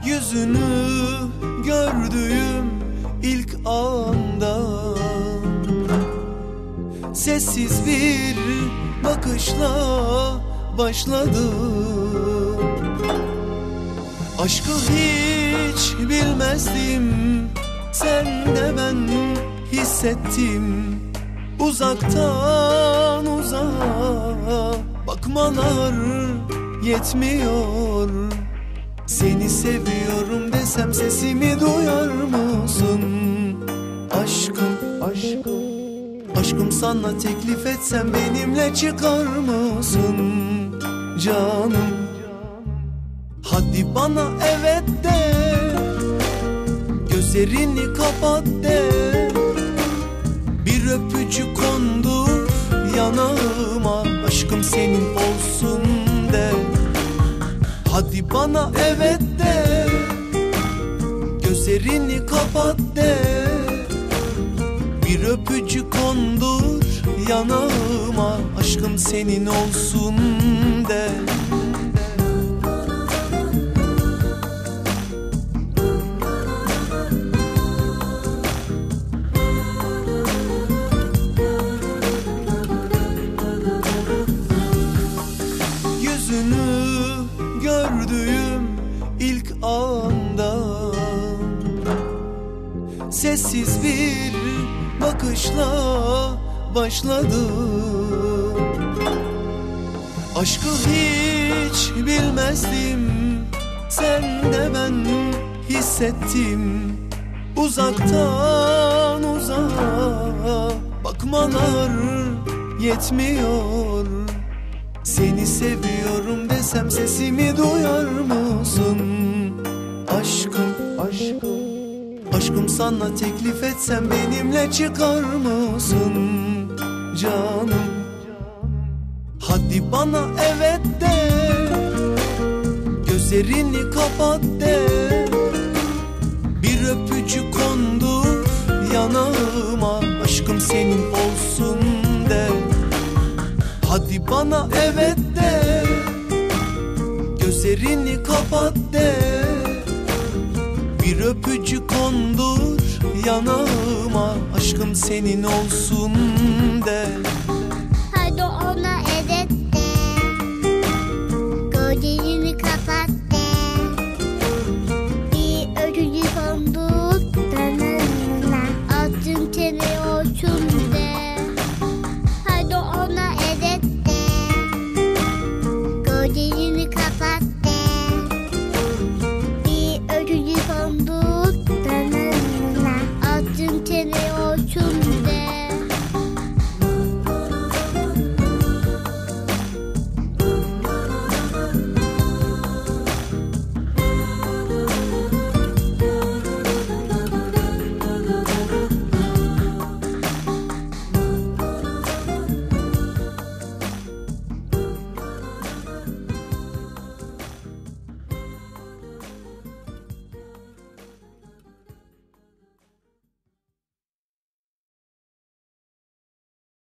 Yüzünü gördüğüm ilk anda sessiz bir bakışla başladı. Aşkı hiç bilmezdim, sen de ben hissettim. Uzaktan uzağa bakmalar yetmiyor. Seni seviyorum desem sesimi duyar mısın? Aşkım, aşkım, aşkım sana teklif etsem benimle çıkar mısın? Canım, hadi bana evet de, gözlerini kapat de, bir öpücük kondur yanağıma, aşkım senin olsun de. Hadi bana evet de, gözlerini kapat de, bir öpücük kondur yanağıma, aşkım senin olsun de. Yüzünü gördüğüm ilk anda sessiz bir bakışla başladı. Aşkı hiç bilmezdim, sen de ben hissettim. Uzaktan uzağa bakmalar yetmiyor. Seni seviyorum desem sesimi duyar mısın? Aşkım, aşkım, aşkım sana teklif etsem benimle çıkar mısın? Canım, hadi bana evet de, gözlerini kapat de, bir öpücük kondur yanağıma, aşkım senin olsun de. Hadi bana evet de, gözlerini kapat de, bir öpücük kondur yanağıma, aşkım senin olsun de.